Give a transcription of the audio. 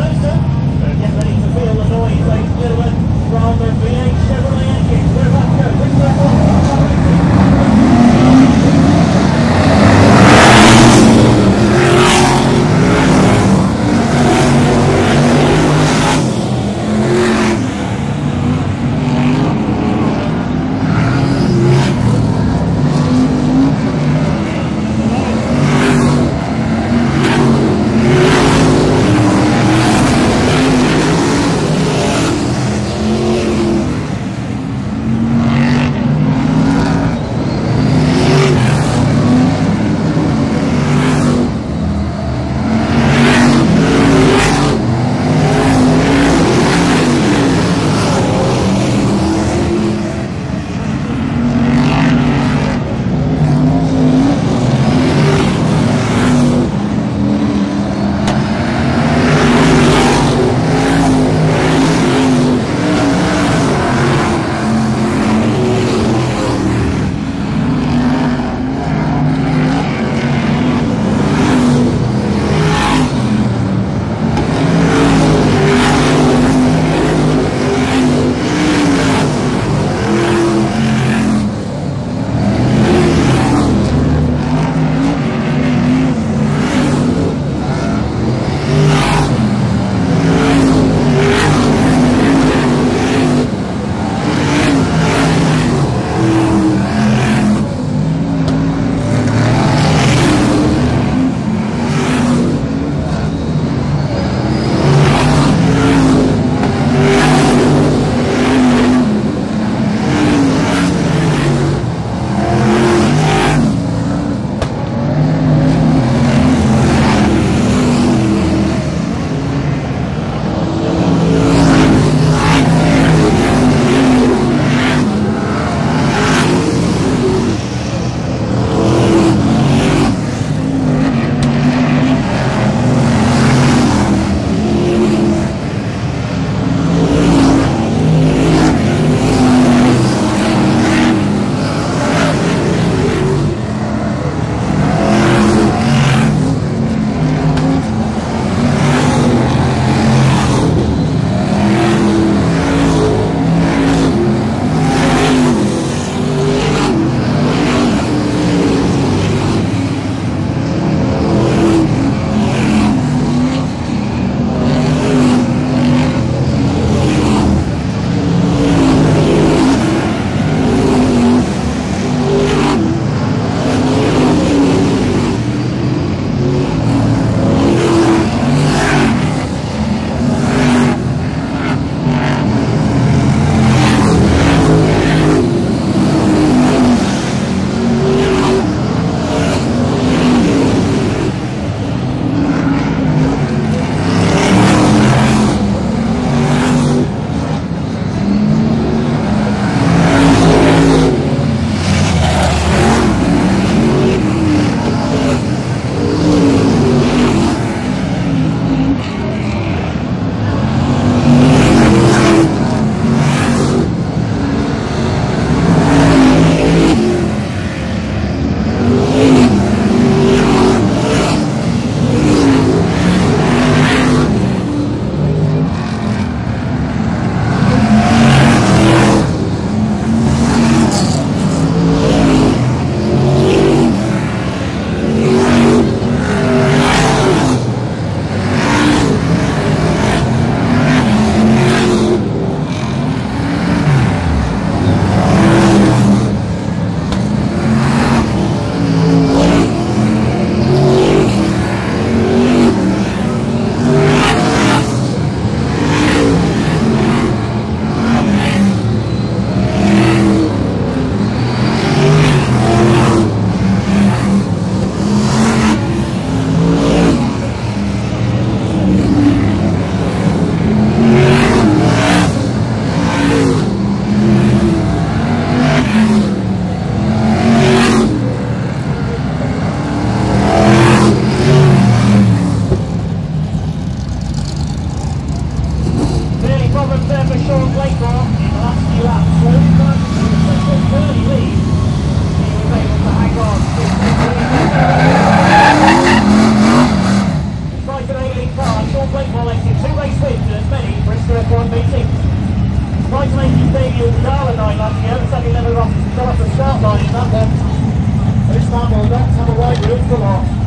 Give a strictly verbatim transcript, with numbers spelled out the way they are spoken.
person. So get ready to feel the noise, ladies and gentlemen, from the V eight Chevrolet engine. We're about to go. Brisca F one. Shaun Blakemore in the last few laps. Slowly climbing to the second early lead. He was able to hang on. Despite an eight-lead car, Shaun Blakemore makes himself two race wins and many Brisca F one meetings. Congratulations debut at the Gala night last year, the second never got off the start line in that one. This time will not have a wide room for loss.